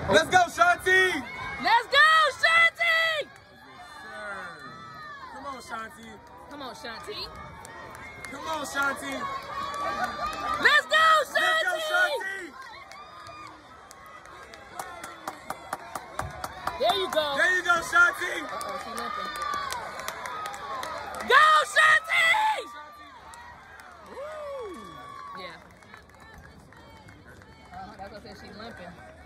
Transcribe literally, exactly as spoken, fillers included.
Let's go, Shanti! Let's go, Shanti! Come on, Shanti. Come on, Shanti. Come on, Shanti. Let's go, Shanti! Let's go, Shanti! There you go. There you go, Shanti! Uh-oh, she limping. Go, Shanti! Woo! Yeah. Uh, that's what I said, she limping.